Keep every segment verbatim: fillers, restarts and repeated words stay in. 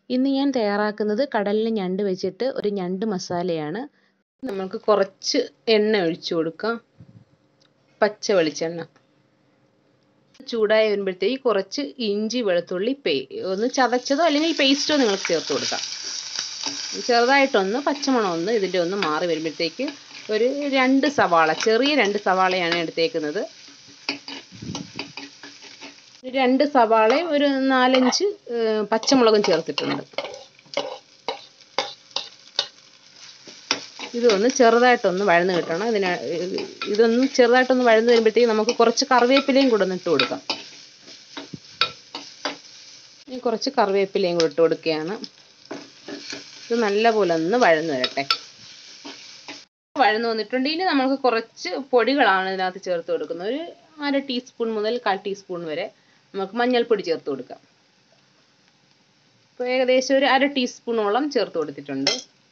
ഇന്ന് ഞാൻ തയ്യാറാക്കുന്നത് കടലിലെ ഞണ്ട് വെച്ചിട്ട് ഒരു ഞണ്ട് മസാലയാണ്. നമുക്ക് കുറച്ച് എണ്ണ ഒഴിച്ചു കൊടുക്കാം. പച്ച വെളിച്ചെണ്ണ ചൂടായി വരുമ്പോഴത്തേക്ക് കുറച്ച് ഇഞ്ചി വെളുത്തുള്ളി പേ ഒന്ന് ചതച്ചതോ അല്ലെങ്കിൽ പേസ്റ്റോ നിങ്ങൾക്ക് ചേർത്ത് കൊടുക്കാം. ചെറുതായിട്ടൊന്ന് പച്ചമണം ഒന്ന് ഇതിൻ്റെ ഒന്ന് മാറി വരുമ്പോഴത്തേക്ക് ഒരു രണ്ട് സവാള, ചെറിയ രണ്ട് സവാളയാണ് എടുത്തേക്കുന്നത്. രണ്ട് സവാളയും ഒരു നാലഞ്ച് പച്ചമുളകും ചേർത്തിട്ടുണ്ട്. ഇതൊന്ന് ചെറുതായിട്ടൊന്ന് വഴന്ന് കിട്ടണം. ഇതിന് ഇതൊന്ന് ചെറുതായിട്ടൊന്ന് വഴന്ന് വരുമ്പോഴത്തേക്ക് നമുക്ക് കുറച്ച് കറിവേപ്പിലയും കൂടെ ഒന്ന് ഇട്ട് കൊടുക്കാം. ഇനി കുറച്ച് കറിവേപ്പിലയും കൂടെ ഇട്ട് കൊടുക്കുകയാണ്. ഇത് നല്ലപോലെ ഒന്ന് വഴന്ന് വരട്ടെ. വഴന്ന് വന്നിട്ടുണ്ട്. ഇനി നമുക്ക് കുറച്ച് പൊടികളാണ് ഇതിനകത്ത് ചേർത്ത് കൊടുക്കുന്നത്. ഒരു അര ടീസ്പൂൺ മുതൽ കാൽ ടീസ്പൂൺ വരെ നമുക്ക് മഞ്ഞൾപ്പൊടി ചേർത്ത് കൊടുക്കാം. ഇപ്പോൾ ഏകദേശം ഒരു അര ടീസ്പൂണോളം ചേർത്ത് കൊടുത്തിട്ടുണ്ട്.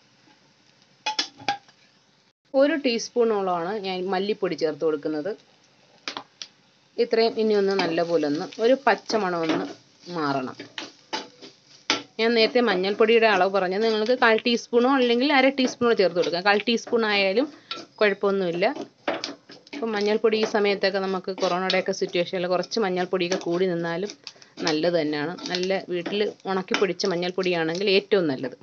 ഒരു ടീസ്പൂണോളമാണ് ഞാൻ മല്ലിപ്പൊടി ചേർത്ത് കൊടുക്കുന്നത്. ഇത്രയും ഇനി ഒന്ന് നല്ലപോലെ ഒന്ന് ഒരു പച്ചമണം ഒന്ന് മാറണം. ഞാൻ നേരത്തെ മഞ്ഞൾപ്പൊടിയുടെ അളവ് പറഞ്ഞത് നിങ്ങൾക്ക് കാൽ ടീസ്പൂണോ അല്ലെങ്കിൽ അര ടീസ്പൂണോ ചേർത്ത് കൊടുക്കാം. കാൽ ടീസ്പൂൺ ആയാലും കുഴപ്പമൊന്നുമില്ല. ഇപ്പം മഞ്ഞൾപ്പൊടി ഈ സമയത്തൊക്കെ നമുക്ക് കൊറോണയുടെയൊക്കെ സിറ്റുവേഷനിൽ കുറച്ച് മഞ്ഞൾപ്പൊടിയൊക്കെ കൂടി നിന്നാലും നല്ലത് തന്നെയാണ്. നല്ല വീട്ടിൽ ഉണക്കി പൊടിച്ച മഞ്ഞൾപ്പൊടിയാണെങ്കിൽ ഏറ്റവും നല്ലത്.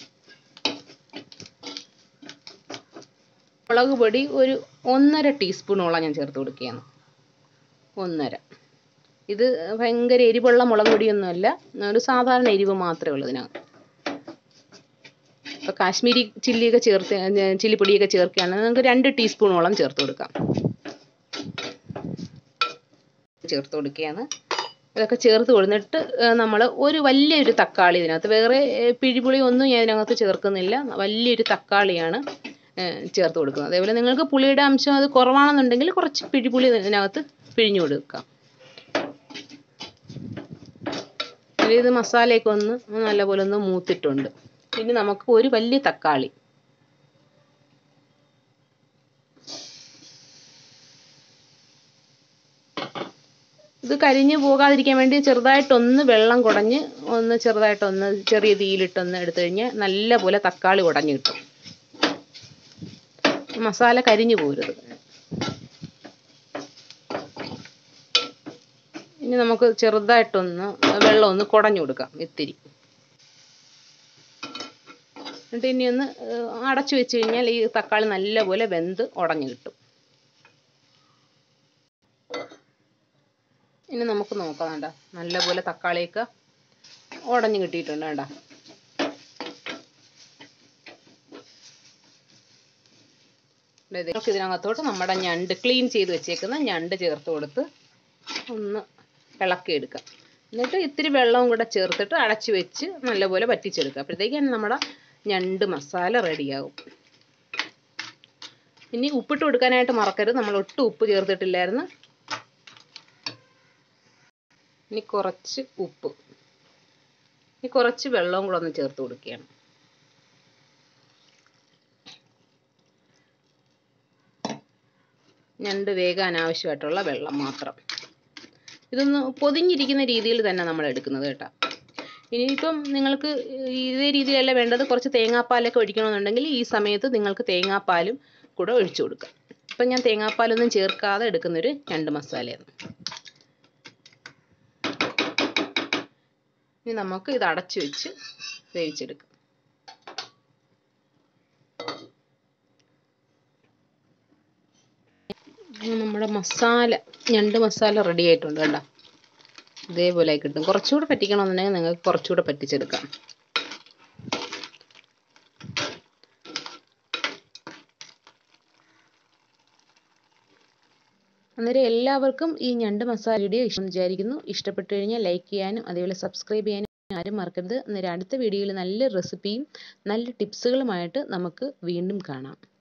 മുളക് പൊടി ഒരു ഒന്നര ടീസ്പൂണോളം ഞാൻ ചേർത്ത് കൊടുക്കുകയാണ്. ഒന്നര. ഇത് ഭയങ്കര എരിവുള്ള മുളക് പൊടിയൊന്നുമല്ല, ഒരു സാധാരണ എരിവ് മാത്രമേ ഉള്ളൂ ഇതിനകത്ത്. ഇപ്പോൾ കാശ്മീരി ചില്ലിയൊക്കെ ചേർത്ത് ചില്ലിപ്പൊടിയൊക്കെ ചേർക്കുകയാണെങ്കിൽ നമുക്ക് രണ്ട് ടീസ്പൂണോളം ചേർത്ത് കൊടുക്കാം. ചേർത്ത് കൊടുക്കുകയാണ്. ഇതൊക്കെ ചേർത്ത് കൊടുത്തിട്ട് നമ്മൾ ഒരു വലിയൊരു തക്കാളി ഇതിനകത്ത്, വേറെ പിഴിപുളി ഒന്നും ഞാൻ ഇതിനകത്ത് ചേർക്കുന്നില്ല, വലിയൊരു തക്കാളിയാണ് ചേർത്ത് കൊടുക്കുന്നത്. അതേപോലെ നിങ്ങൾക്ക് പുളിയുടെ അംശം അത് കുറവാണെന്നുണ്ടെങ്കിൽ കുറച്ച് പിഴിപുളി ഇതിനകത്ത് പിഴിഞ്ഞു കൊടുക്കാം. ഇത് മസാലയൊക്കെ ഒന്ന് നല്ലപോലെ ഒന്ന് മൂത്തിട്ടുണ്ട്. ഇനി നമുക്ക് ഒരു വലിയ തക്കാളി, ഇത് കരിഞ്ഞു പോകാതിരിക്കാൻ വേണ്ടി ചെറുതായിട്ടൊന്ന് വെള്ളം കുടഞ്ഞ് ഒന്ന് ചെറുതായിട്ടൊന്ന് ചെറിയ തീയിലിട്ടൊന്ന് എടുത്തു കഴിഞ്ഞാൽ നല്ലപോലെ തക്കാളി ഉടഞ്ഞു കിട്ടും. മസാല കരിഞ്ഞു പോരുത്. ഇനി നമുക്ക് ചെറുതായിട്ടൊന്ന് വെള്ളം ഒന്ന് കുടഞ്ഞു കൊടുക്കാം ഇത്തിരി. എന്നിട്ട് ഇനി ഒന്ന് അടച്ചു വെച്ച് കഴിഞ്ഞാൽ ഈ തക്കാളി നല്ലപോലെ വെന്ത് ഉടഞ്ഞു കിട്ടും. ഇനി നമുക്ക് നോക്കാം. വേണ്ട നല്ലപോലെ തക്കാളിയൊക്കെ ഉടഞ്ഞു കിട്ടിയിട്ടുണ്ട്. വേണ്ട ഇതിനകത്തോട്ട് നമ്മുടെ ഞണ്ട് ക്ലീൻ ചെയ്ത് വെച്ചേക്കുന്ന ഞണ്ട് ചേർത്ത് കൊടുത്ത് ഒന്ന് ഇളക്കിയെടുക്കാം. എന്നിട്ട് ഇത്തിരി വെള്ളവും കൂടെ ചേർത്തിട്ട് അടച്ചു വെച്ച് നല്ലപോലെ വറ്റിച്ചെടുക്കുക. അപ്പോഴത്തേക്കും നമ്മുടെ ഞണ്ട് മസാല റെഡിയാവും. ഇനി ഉപ്പിട്ട് കൊടുക്കാനായിട്ട് മറക്കരുത്, നമ്മൾ ഒട്ടും ഉപ്പ് ചേർത്തിട്ടില്ലായിരുന്നു. ഇനി കുറച്ച് ഉപ്പ്, ഇനി കുറച്ച് വെള്ളവും കൂടെ ഒന്ന് ചേർത്ത് കൊടുക്കുകയാണ്. ഞണ്ട് വേകാൻ ആവശ്യമായിട്ടുള്ള വെള്ളം മാത്രം. ഇതൊന്ന് പൊതിഞ്ഞിരിക്കുന്ന രീതിയിൽ തന്നെ നമ്മൾ എടുക്കുന്നത് കേട്ടോ. ഇനിയിപ്പം നിങ്ങൾക്ക് ഇതേ രീതിയിലല്ല വേണ്ടത്, കുറച്ച് തേങ്ങാപ്പാലൊക്കെ ഒഴിക്കണമെന്നുണ്ടെങ്കിൽ ഈ സമയത്ത് നിങ്ങൾക്ക് തേങ്ങാപ്പാലും കൂടെ ഒഴിച്ചു കൊടുക്കാം. ഇപ്പം ഞാൻ തേങ്ങാപ്പാലൊന്നും ചേർക്കാതെ എടുക്കുന്നൊരു ഞണ്ട് മസാലയാണ്. ഇനി നമുക്ക് ഇത് അടച്ചു വെച്ച് വേവിച്ചെടുക്കാം. നമ്മുടെ മസാല ഞണ്ട് മസാല റെഡി ആയിട്ടുണ്ട് കേട്ടോ. ഇതേപോലെ കിട്ടും. കുറച്ചുകൂടെ പറ്റിക്കണമെന്നുണ്ടെങ്കിൽ നിങ്ങൾക്ക് കുറച്ചുകൂടെ പറ്റിച്ചെടുക്കാം. അന്നേരം എല്ലാവർക്കും ഈ ഞണ്ട് മസാല വീഡിയോ ഇഷ്ടം വിചാരിക്കുന്നു. ഇഷ്ടപ്പെട്ടു കഴിഞ്ഞാൽ ലൈക്ക് ചെയ്യാനും അതേപോലെ സബ്സ്ക്രൈബ് ചെയ്യാനും ആരും മറക്കരുത്. അന്നേരം അടുത്ത വീഡിയോയിൽ നല്ല റെസിപ്പിയും നല്ല ടിപ്സുകളുമായിട്ട് നമുക്ക് വീണ്ടും കാണാം.